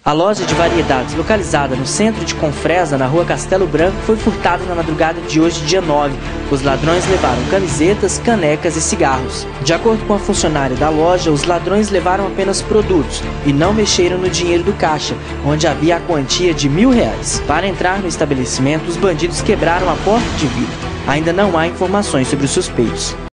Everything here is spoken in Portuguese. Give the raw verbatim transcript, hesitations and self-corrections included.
A loja de variedades localizada no centro de Confresa, na rua Castelo Branco, foi furtada na madrugada de hoje, dia nove. Os ladrões levaram camisetas, canecas e cigarros. De acordo com a funcionária da loja, os ladrões levaram apenas produtos e não mexeram no dinheiro do caixa, onde havia a quantia de mil reais. Para entrar no estabelecimento, os bandidos quebraram a porta de vidro. Ainda não há informações sobre os suspeitos.